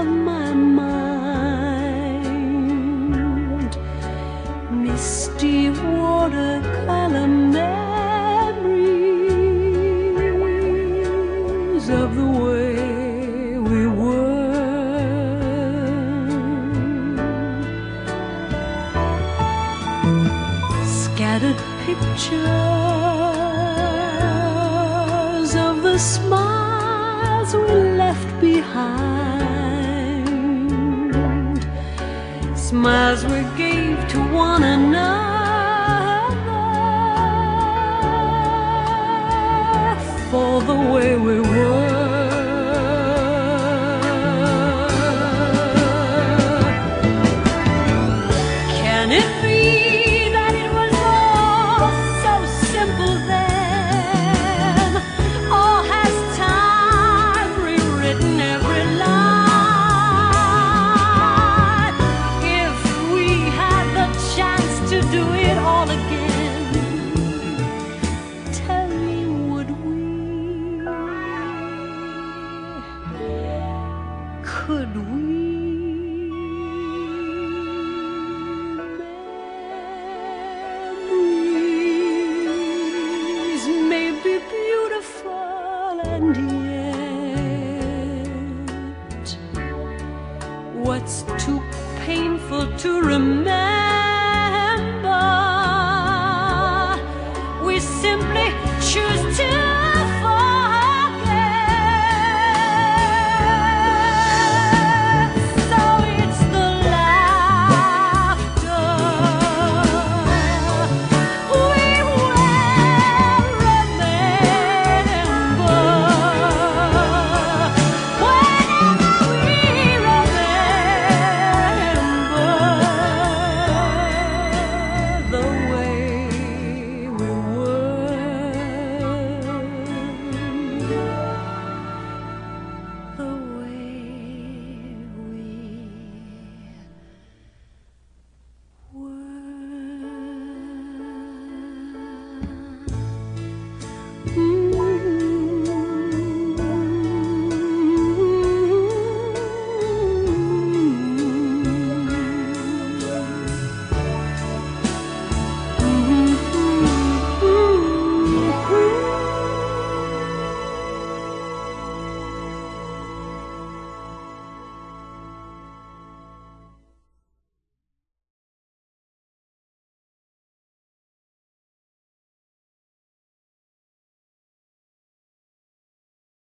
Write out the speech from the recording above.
of my mind, misty watercolor memories of the way we were. Scattered pictures of the smiles we left behind, smiles we gave to one another for the way we were. Can it be that it was all so simple then? Or has time rewritten every line? If we had the chance to do it all again, tell me, would we? Could we? Memories may be beautiful, and yet what's too painful to remember, we simply choose to